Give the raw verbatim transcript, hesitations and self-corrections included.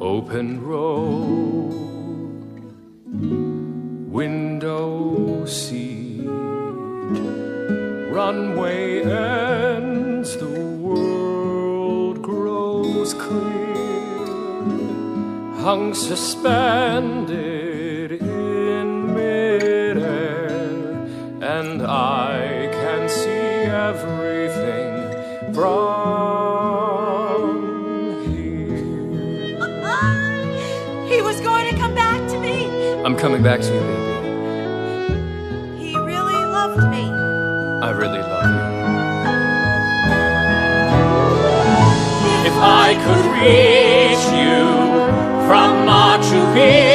open road, window seat, runway ends, the world grows clear, hung suspended in midair, and I can see everything from here. He was going to come back to me. I'm coming back to you, baby. He really loved me. I really love you. If I could reach you from Machu Picchu